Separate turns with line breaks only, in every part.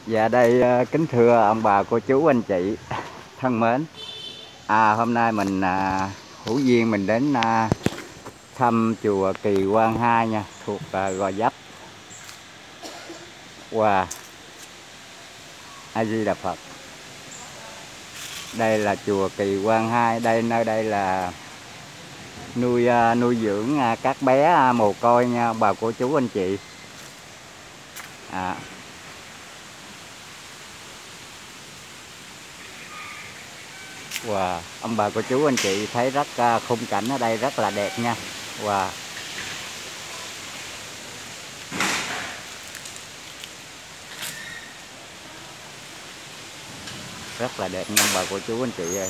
Dạ đây kính thưa ông bà cô chú anh chị thân mến. Hôm nay mình hữu duyên mình đến thăm chùa Kỳ Quan 2 nha, thuộc Gò Vấp. Wow, A Di Đà Phật. Đây là chùa Kỳ Quan 2, nơi đây là nuôi dưỡng các bé mồ côi nha bà cô chú anh chị. Wow, ông bà cô chú anh chị thấy khung cảnh ở đây rất là đẹp nha. Wow. Rất là đẹp nha ông bà cô chú anh chị ơi.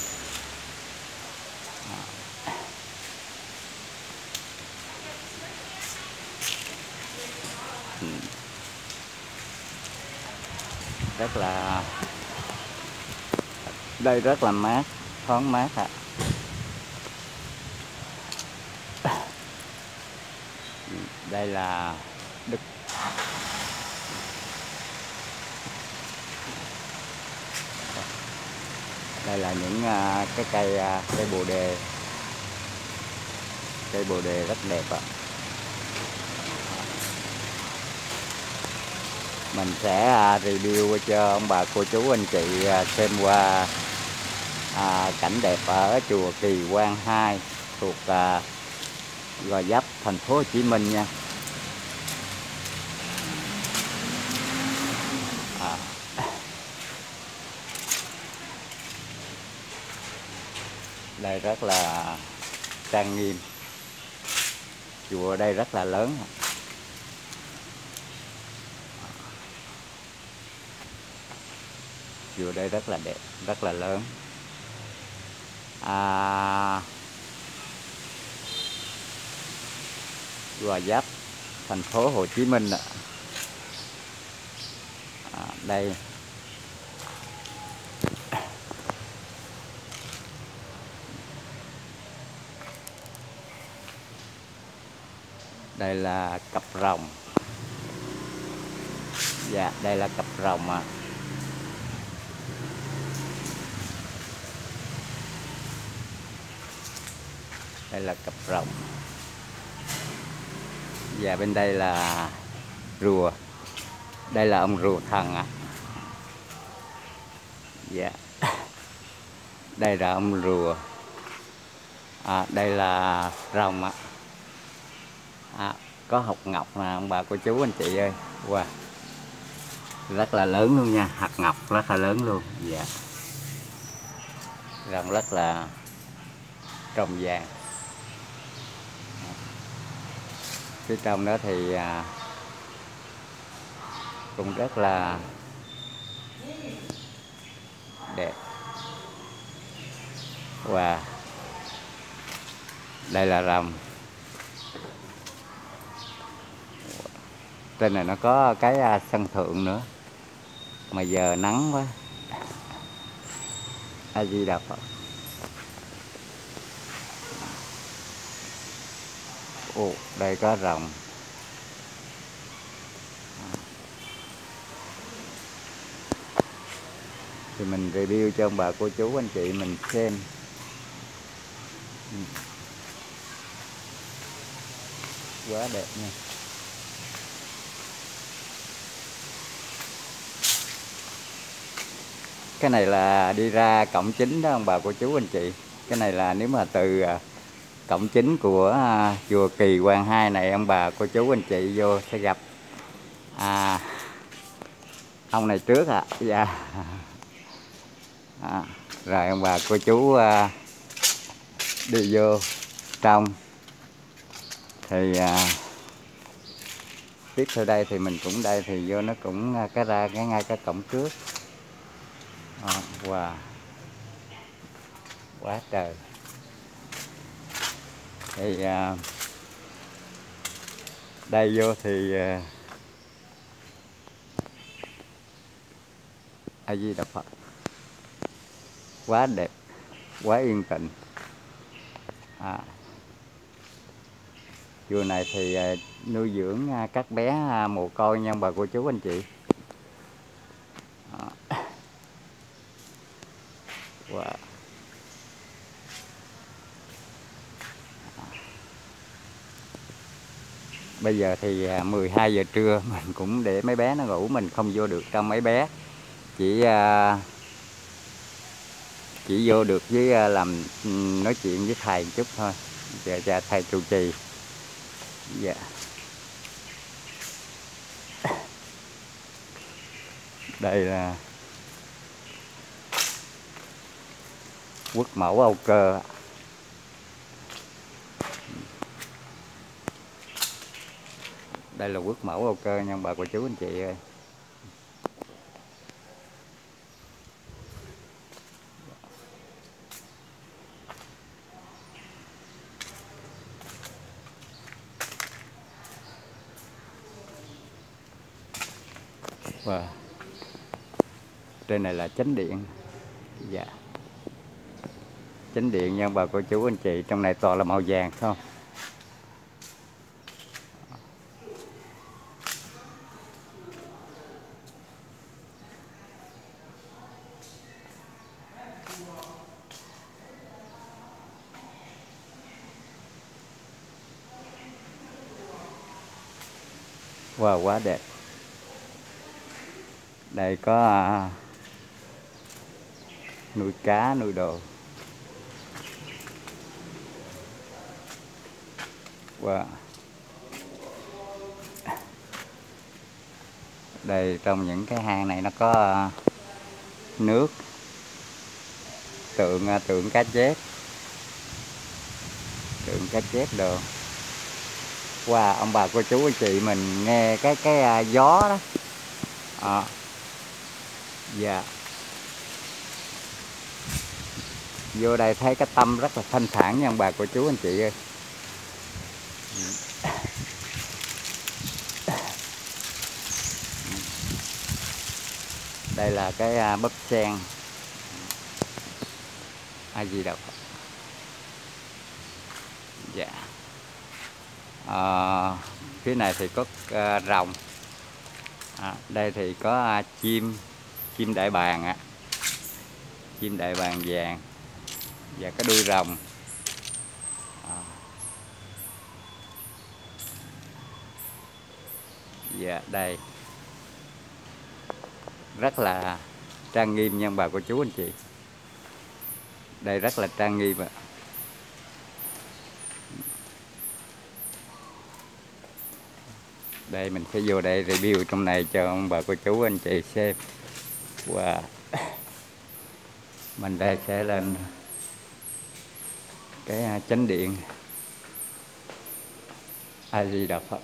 Rất là Đây rất là mát, thoáng mát ạ. Đây là Đức. Đây là những cái cây bồ đề. Cây bồ đề rất đẹp ạ. Mình sẽ review cho ông bà cô chú anh chị xem qua cảnh đẹp ở chùa Kỳ Quan 2 thuộc Gò Vấp, thành phố Hồ Chí Minh nha. Đây rất là trang nghiêm. Chùa ở đây rất là lớn. Chùa đây rất là đẹp, rất là lớn. Gò Vấp, thành phố Hồ Chí Minh ạ. Đây đây là cặp rồng. Dạ, đây là cặp rồng ạ. Đây là cặp rồng. Và bên đây là rùa. Đây là ông rùa thần ạ. Dạ. Đây là ông rùa. Đây là rồng ạ. Có hột ngọc nè ông bà cô chú anh chị ơi. Wow, rất là lớn luôn nha, hạt ngọc rất là lớn luôn. Dạ, rồng rất là trông vàng. Phía trong đó thì cũng rất là đẹp. Wow, đây là rồng. Trên này nó có cái sân thượng nữa, mà giờ nắng quá. A Di Đà Phật. Đây có rồng. Thì mình review cho ông bà cô chú anh chị mình xem. Quá đẹp nha. Cái này là đi ra cổng chính đó ông bà cô chú anh chị. Cái này là nếu mà từ cổng chính của chùa Kỳ Quan 2 này, ông bà cô chú anh chị vô sẽ gặp ông này trước ạ. Dạ. Rồi ông bà cô chú đi vô trong thì tiếp theo đây thì mình cũng đây thì vô nó cũng ngay cái cổng trước. Wow, quá trời. Thì đây vô thì A Di Đà Phật. Quá đẹp, quá yên tĩnh. Chùa này thì nuôi dưỡng các bé mồ côi nha bà cô chú anh chị. Wow. Bây giờ thì 12 giờ trưa, mình cũng để mấy bé nó ngủ, mình không vô được trong mấy bé, chỉ vô được với làm nói chuyện với thầy một chút thôi. Giờ thầy trụ trì. Dạ. Đây là quốc mẫu Âu Cơ. Đây là quốc mẫu Âu Cơ nha bà cô chú anh chị ơi. Wow. Trên này là chánh điện. Dạ. Chánh điện nha bà cô chú anh chị, trong này toàn là màu vàng không. Wow, quá đẹp. Đây có nuôi cá, nuôi đồ. Wow. Đây trong những cái hang này nó có nước, tượng cá chép, tượng cá chép đồ. Wow, ông bà cô chú anh chị mình nghe cái gió đó. Dạ. Vô đây thấy cái tâm rất là thanh thản nha ông bà cô chú anh chị ơi. Đây là cái bắp sen. A Di Đà Phật. Dạ. Phía này thì có rồng. Đây thì có chim đại bàng ạ. Chim đại bàng vàng và cái đuôi rồng. Dạ, đây rất là trang nghiêm nha bà cô chú anh chị. Đây rất là trang nghiêm ạ. Đây mình sẽ vô đây review trong này cho ông bà cô chú anh chị xem. Wow. Mình đây sẽ lên cái chánh điện A Di Đà Phật.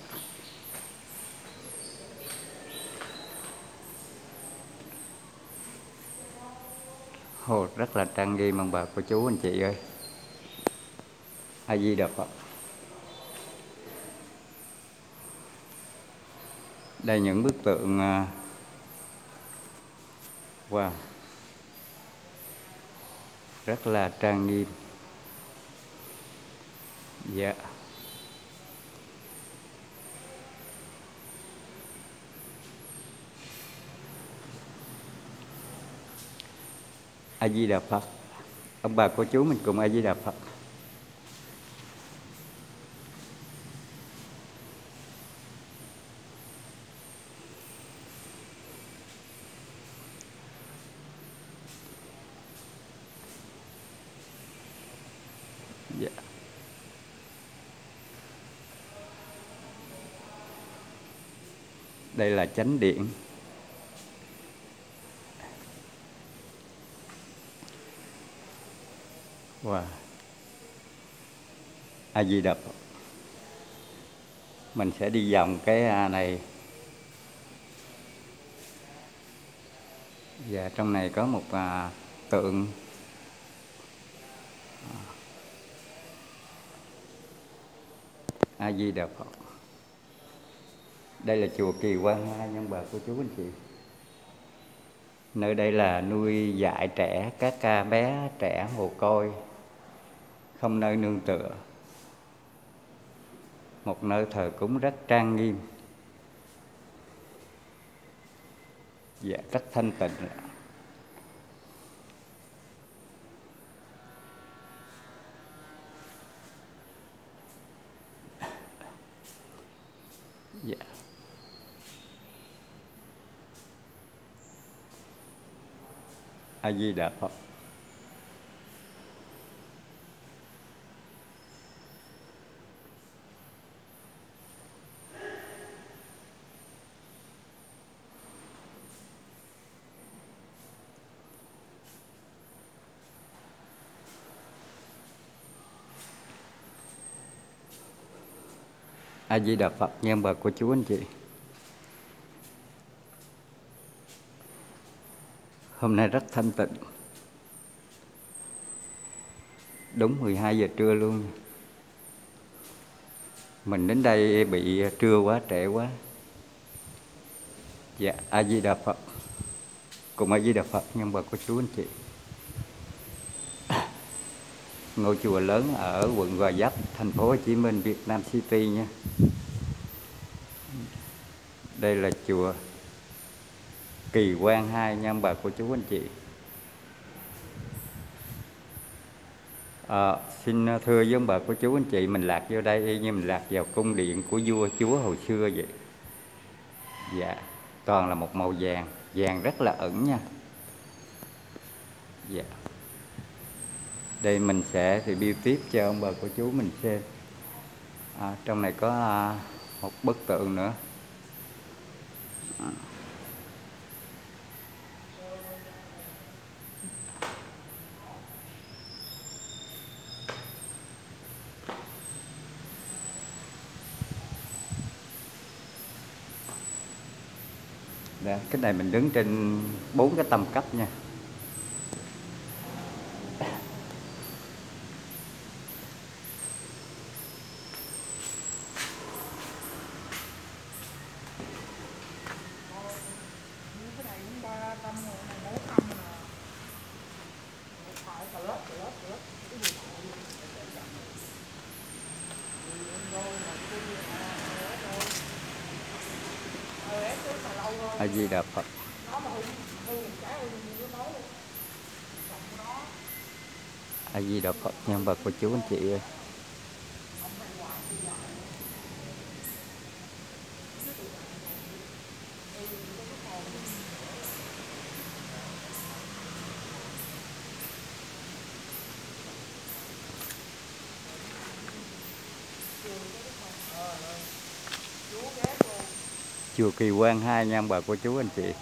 Hồ rất là trang nghiêm ông bà cô chú anh chị ơi. A Di Đà Phật. Đây những bức tượng. Wow, rất là trang nghiêm. Dạ. A Di Đà Phật. Ông bà cô chú mình cùng A Di Đà Phật. Dạ. Đây là chánh điện. Wow. A Di Đà Phật. Mình sẽ đi vòng cái này. Và trong này có một tượng A Di Đà Phật. Đây là chùa Kỳ Quan Hai nha bà cô chú anh chị. Nơi đây là nuôi dạy trẻ, các bé trẻ mồ côi, không nơi nương tựa. Một nơi thờ cúng rất trang nghiêm. Dạ, rất thanh tịnh. Dạ. A Di Đà Phật. A Di Đà Phật, nhân bà cô chú anh chị. Hôm nay rất thanh tịnh. Đúng 12 giờ trưa luôn. Mình đến đây bị trưa quá, trễ quá. Dạ, A Di Đà Phật. Cùng A Di Đà Phật, nhân bà cô chú anh chị. Ngôi chùa lớn ở quận Gò Vấp, thành phố Hồ Chí Minh, Việt Nam City nha. Đây là chùa Kỳ Quan 2 nha bà cô chú anh chị. Xin thưa với ông bà cô chú anh chị, mình lạc vô đây như mình lạc vào cung điện của vua chúa hồi xưa vậy. Dạ, toàn là một màu vàng, vàng rất là ẩn nha. Dạ. Đây mình sẽ review tiếp cho ông bà cô chú mình xem. Trong này có một bức tượng nữa. Đó, cái này mình đứng trên 4 cái tầm cấp nha. A Di Đà Phật. A Di Đà Phật nha bà cô chú anh chị ơi. Chùa Kỳ Quan 2 nha bà cô chú anh chị.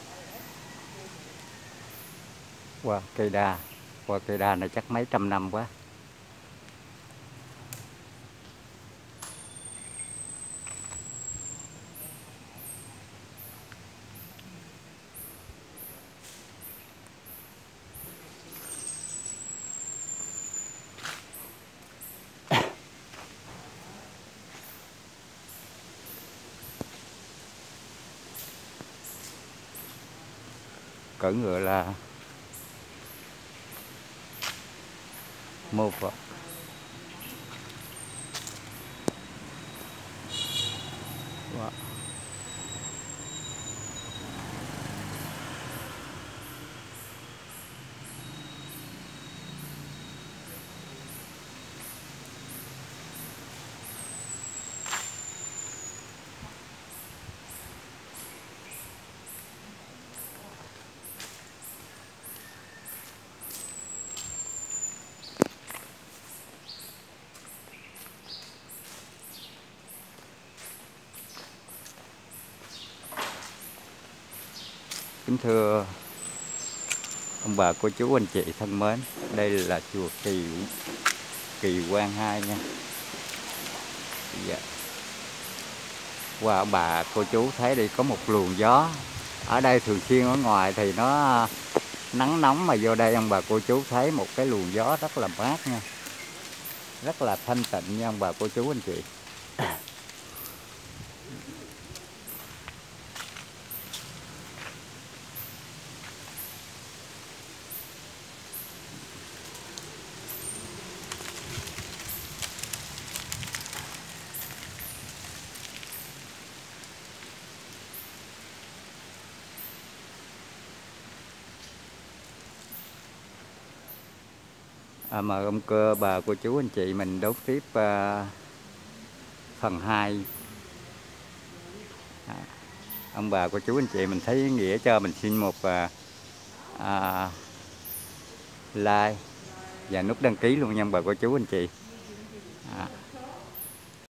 Qua cây đa, qua cây đa này chắc mấy trăm năm quá. Cỡ ngựa là mô Phật. Wow. Kính thưa ông bà cô chú anh chị thân mến, đây là chùa Kỳ Quan 2 nha. Dạ. Qua bà cô chú thấy đi, có một luồng gió. Ở đây thường xuyên ở ngoài thì nó nắng nóng, mà vô đây ông bà cô chú thấy một cái luồng gió rất là mát nha. Rất là thanh tịnh nha ông bà cô chú anh chị. Mời ông cơ bà cô chú anh chị mình đón tiếp phần 2 À, ông bà cô chú anh chị mình thấy ý nghĩa cho mình xin một like và nút đăng ký luôn nha ông bà cô chú anh chị.